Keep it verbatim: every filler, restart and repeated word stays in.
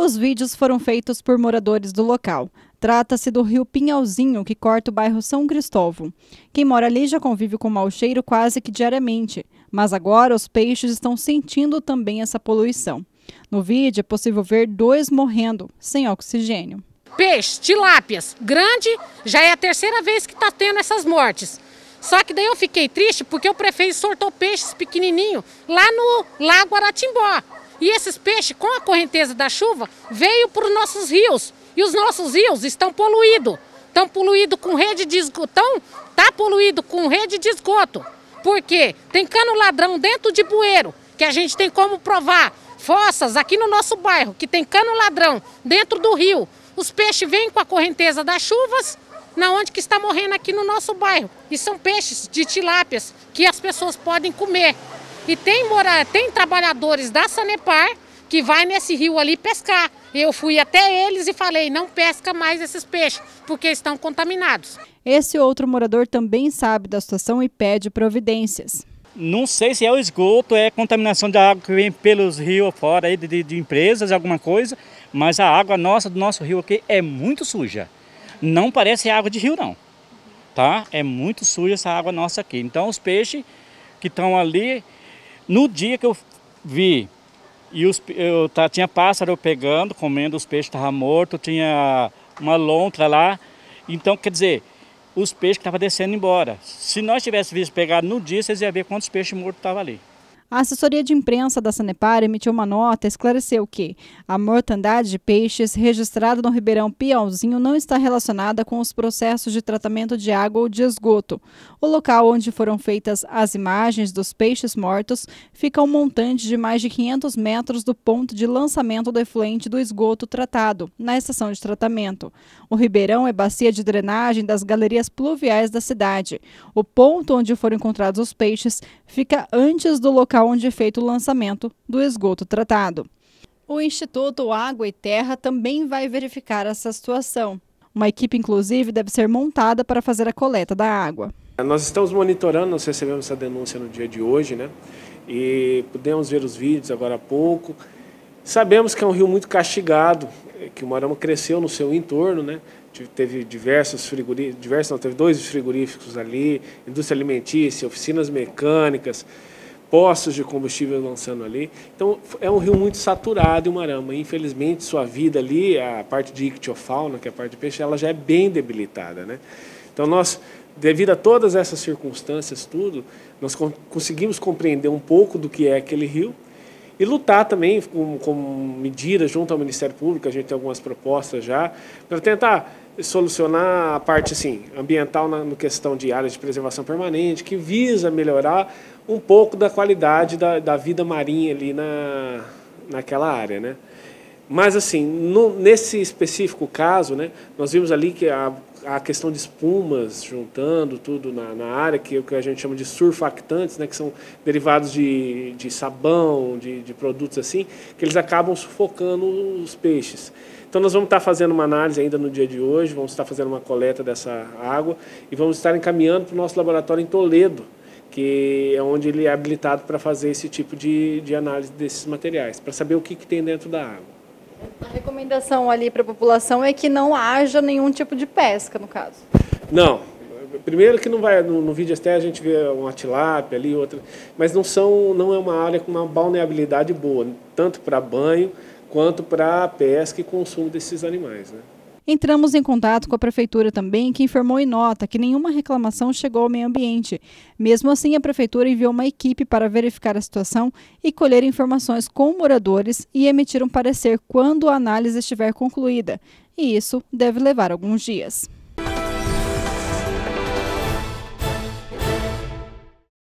Os vídeos foram feitos por moradores do local. Trata-se do rio Pinhalzinho, que corta o bairro São Cristóvão. Quem mora ali já convive com mau cheiro quase que diariamente, mas agora os peixes estão sentindo também essa poluição. No vídeo é possível ver dois morrendo, sem oxigênio. Peixe, tilápias, grande, já é a terceira vez que está tendo essas mortes. Só que daí eu fiquei triste porque o prefeito soltou peixes pequenininhos lá no Lago Aratimbó. E esses peixes, com a correnteza da chuva, veio para os nossos rios. E os nossos rios estão poluídos. Estão poluídos com rede de esgoto. Está poluído com rede de esgoto. Por quê? Tem cano ladrão dentro de bueiro, que a gente tem como provar. Fossas aqui no nosso bairro, que tem cano ladrão dentro do rio. Os peixes vêm com a correnteza das chuvas, na onde que está morrendo aqui no nosso bairro. E são peixes de tilápias que as pessoas podem comer. E tem, mora, tem trabalhadores da Sanepar que vai nesse rio ali pescar. Eu fui até eles e falei, não pesca mais esses peixes, porque estão contaminados. Esse outro morador também sabe da situação e pede providências. Não sei se é o esgoto, é contaminação de água que vem pelos rios fora, aí, de, de empresas, alguma coisa, mas a água nossa do nosso rio aqui é muito suja. Não parece água de rio não, tá? É muito suja essa água nossa aqui. Então os peixes que estão ali, no dia que eu vi, e os, eu, tá, tinha pássaro pegando, comendo, os peixes estavam mortos, tinha uma lontra lá, então quer dizer, os peixes que estavam descendo embora. Se nós tivéssemos visto pegar no dia, vocês iam ver quantos peixes mortos estavam ali. A assessoria de imprensa da Sanepar emitiu uma nota e esclareceu que a mortandade de peixes registrada no Ribeirão Pinhalzinho não está relacionada com os processos de tratamento de água ou de esgoto. O local onde foram feitas as imagens dos peixes mortos fica a um montante de mais de quinhentos metros do ponto de lançamento do efluente do esgoto tratado, na estação de tratamento. O Ribeirão é bacia de drenagem das galerias pluviais da cidade. O ponto onde foram encontrados os peixes fica antes do local onde é feito o lançamento do esgoto tratado. O Instituto Água e Terra também vai verificar essa situação. Uma equipe, inclusive, deve ser montada para fazer a coleta da água. Nós estamos monitorando, nós recebemos essa denúncia no dia de hoje, né? E pudemos ver os vídeos agora há pouco. Sabemos que é um rio muito castigado, que o Moarama cresceu no seu entorno, né? Teve diversos frigoríficos, diversos, não, teve dois frigoríficos ali, indústria alimentícia, oficinas mecânicas, postos de combustível lançando ali. Então é um rio muito saturado, o Moarama. Infelizmente sua vida ali, a parte de ictiofauna, que é a parte de peixe, ela já é bem debilitada, né? Então nós, devido a todas essas circunstâncias, tudo, nós conseguimos compreender um pouco do que é aquele rio e lutar também com, com medidas junto ao Ministério Público. A gente tem algumas propostas já para tentar solucionar a parte assim, ambiental na no questão de áreas de preservação permanente, que visa melhorar um pouco da qualidade da, da vida marinha ali na, naquela área, né? Mas assim, no, nesse específico caso, né, nós vimos ali que a, a questão de espumas juntando tudo na, na área, que é o que a gente chama de surfactantes, né, que são derivados de, de sabão, de, de produtos assim, que eles acabam sufocando os peixes. Então nós vamos estar fazendo uma análise ainda no dia de hoje, vamos estar fazendo uma coleta dessa água e vamos estar encaminhando para o nosso laboratório em Toledo, que é onde ele é habilitado para fazer esse tipo de, de análise desses materiais, para saber o que, que tem dentro da água. A recomendação ali para a população é que não haja nenhum tipo de pesca, no caso. Não. Primeiro que não vai, no, no vídeo até a gente vê uma tilápia ali, outra, mas não, são, não é uma área com uma balneabilidade boa, tanto para banho quanto para pesca e consumo desses animais, né? Entramos em contato com a Prefeitura também, que informou em nota que nenhuma reclamação chegou ao meio ambiente. Mesmo assim, a Prefeitura enviou uma equipe para verificar a situação e colher informações com moradores e emitir um parecer quando a análise estiver concluída. E isso deve levar alguns dias.